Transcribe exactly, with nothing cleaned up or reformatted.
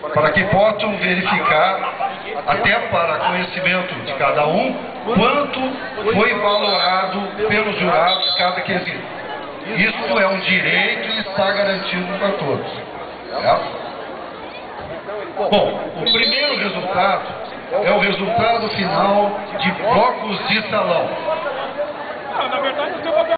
para que possam verificar, até para conhecimento de cada um, quanto foi valorado pelos jurados cada quesito. Isso é um direito e está garantido para todos. Certo? Bom, o primeiro resultado é o resultado final de blocos de salão.